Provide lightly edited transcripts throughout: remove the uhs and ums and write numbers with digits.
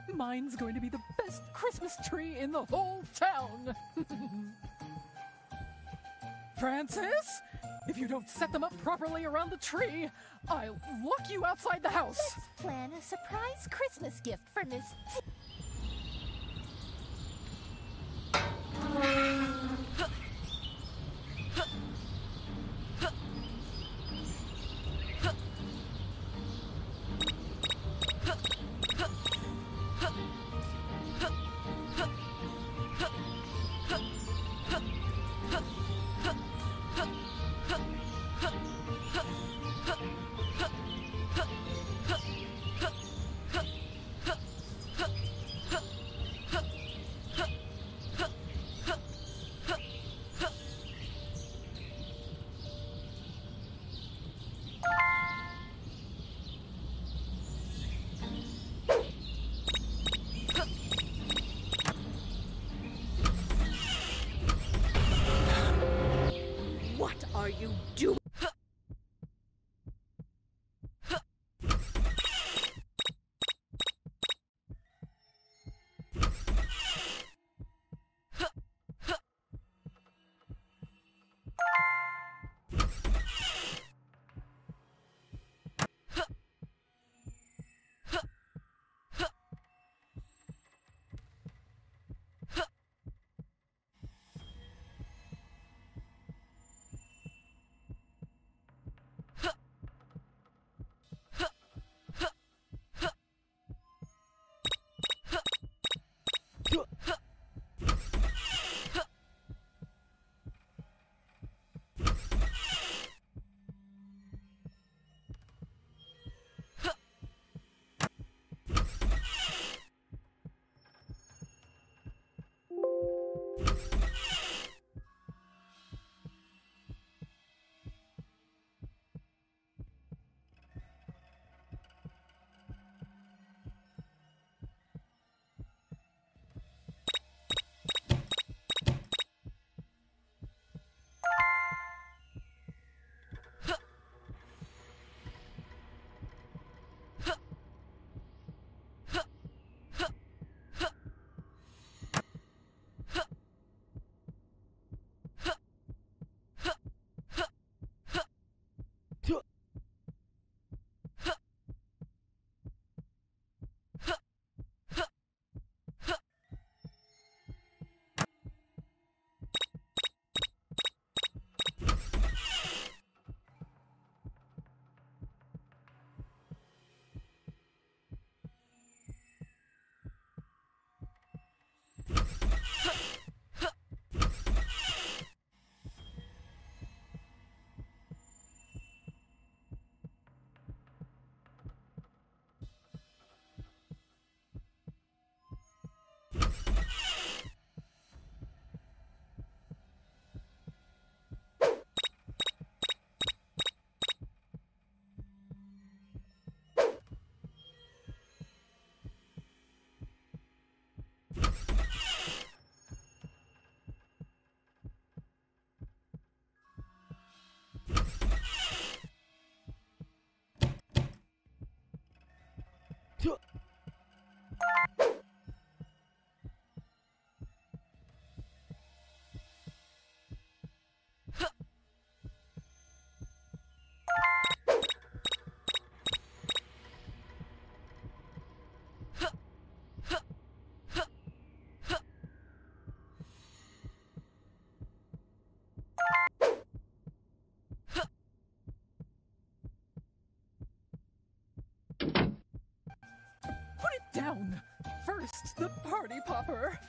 Mine's going to be the best Christmas tree in the whole town. Francis, if you don't set them up properly around the tree, I'll lock you outside the house. Let's plan a surprise Christmas gift for Miss T. You do. Down. First, the party popper.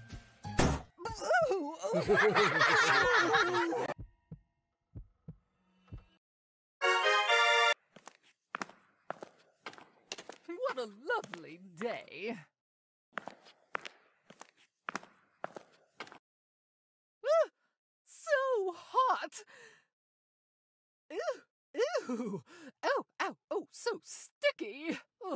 What a lovely day. So hot. Ew. Ew. Oh, ow, oh, so sticky. Ugh.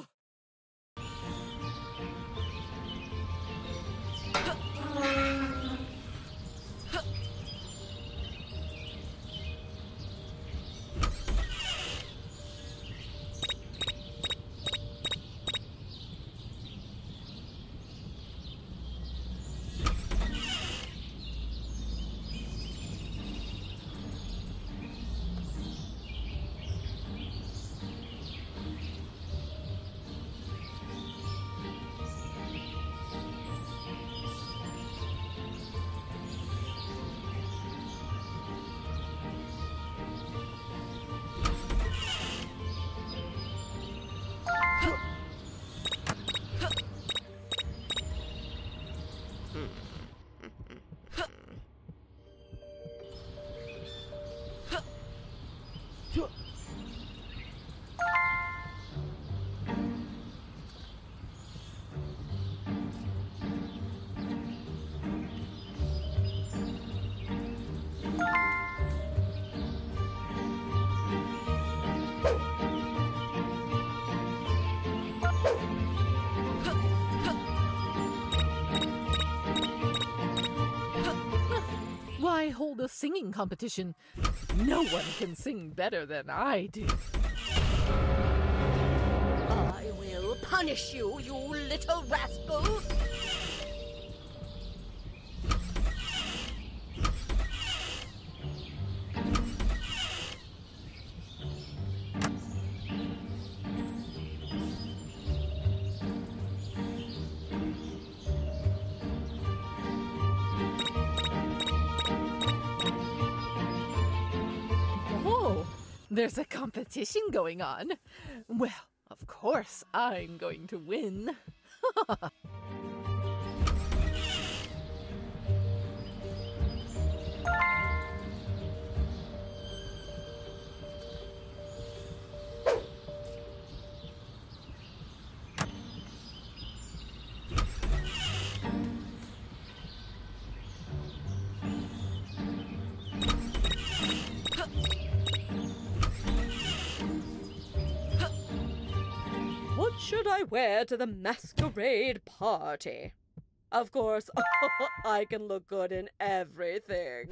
the singing competition. No one can sing better than I do. I will punish you, you little rascals! Oh, there's a competition going on. Well, of course I'm going to win. What should I wear to the masquerade party? Of course, I can look good in everything.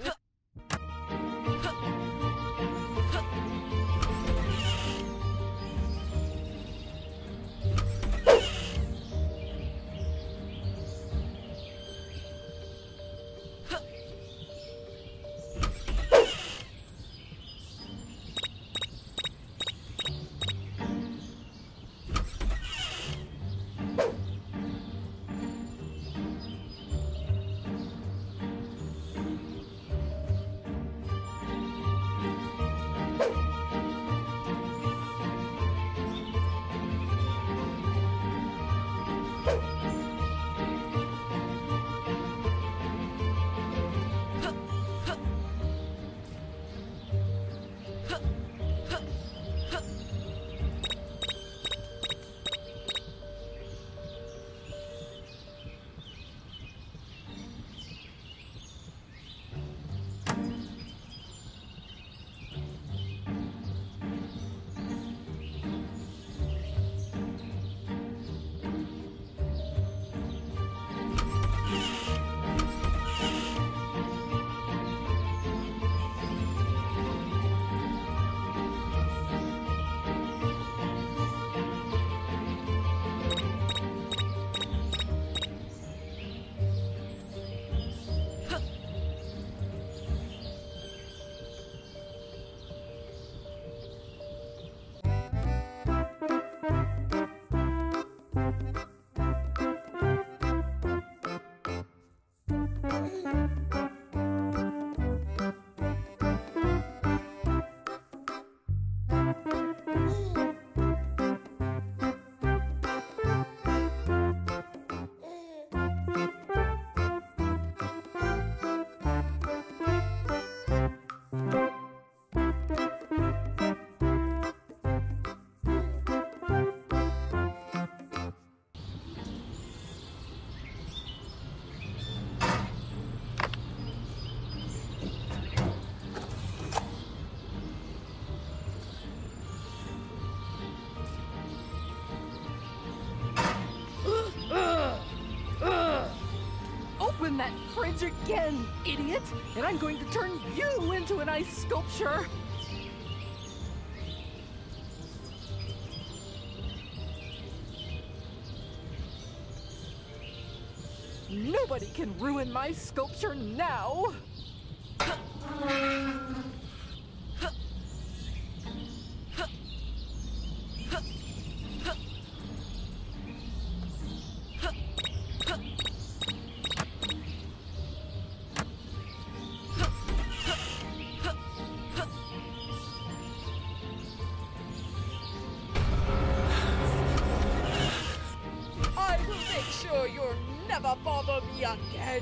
Open that fridge again, idiot! And I'm going to turn you into an ice sculpture! Nobody can ruin my sculpture now! I will make sure you'll never bother me again.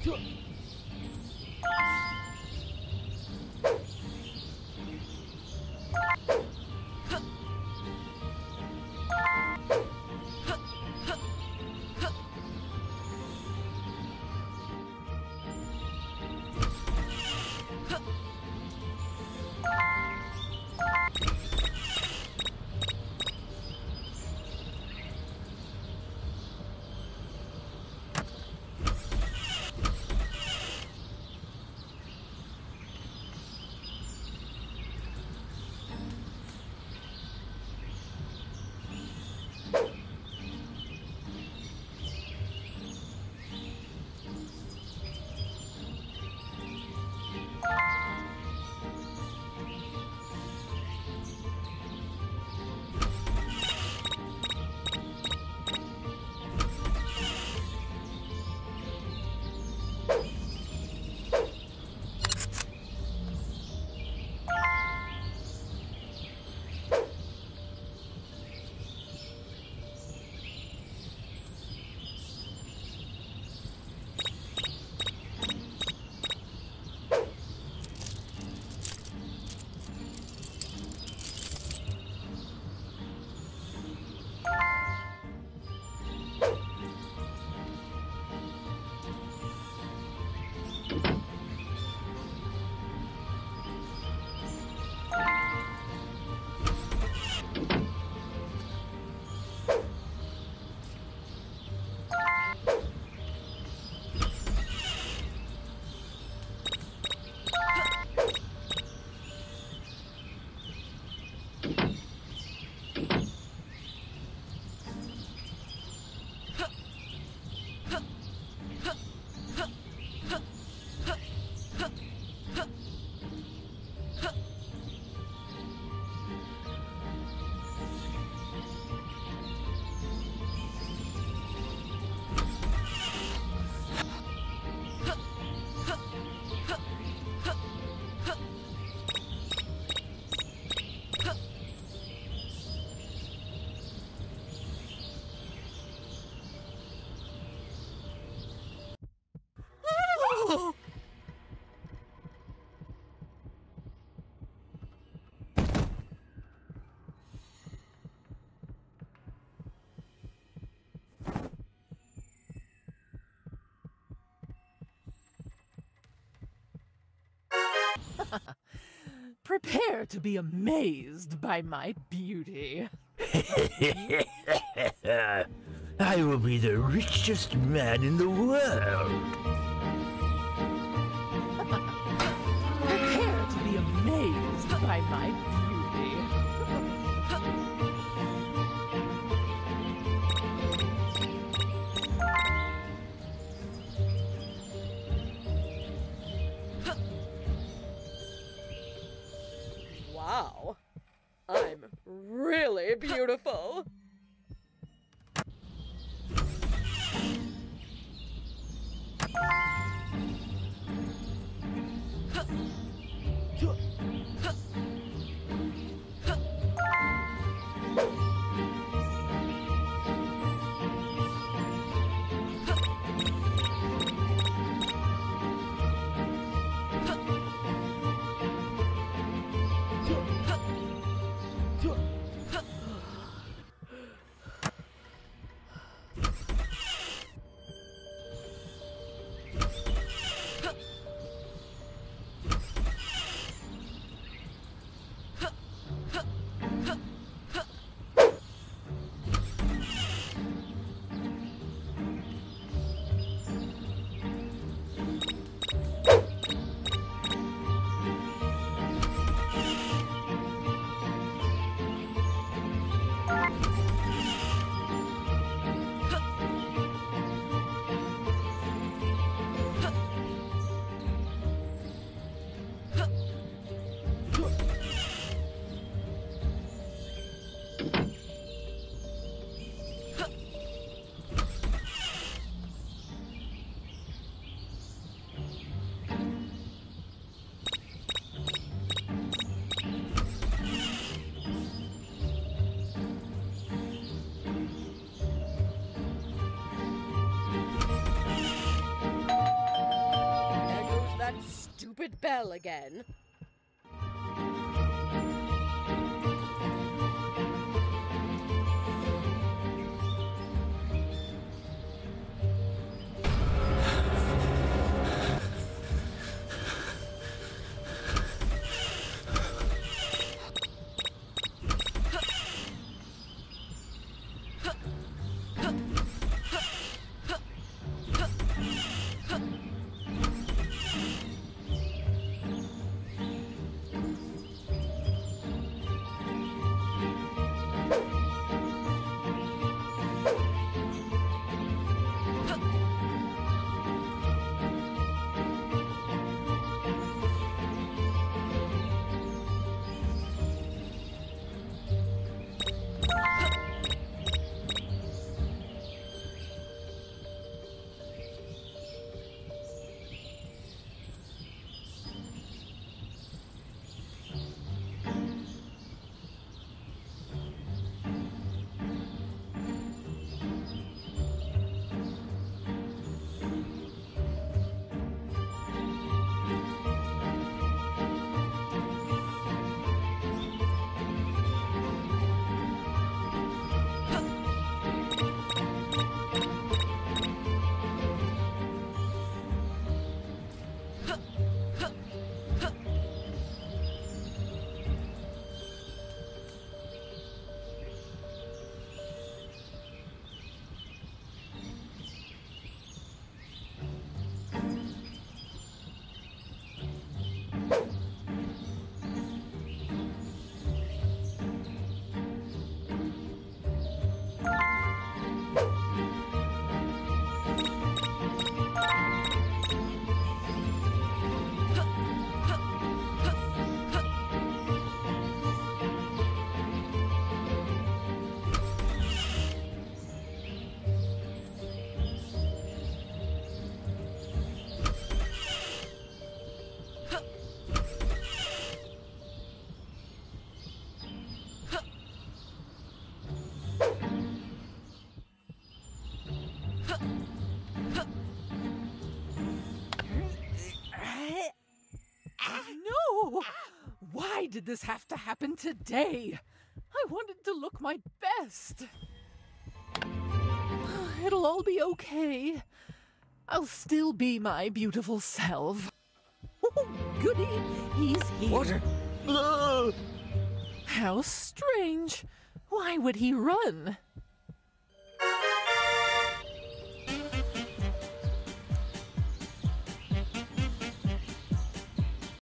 Prepare to be amazed by my beauty. I will be the richest man in the world. Prepare to be amazed by my beauty. Wow. I'm really beautiful. stupid bell again. No! Why did this have to happen today? I wanted to look my best. It'll all be okay. I'll still be my beautiful self. Oh, goody, he's here. What? How strange. Why would he run?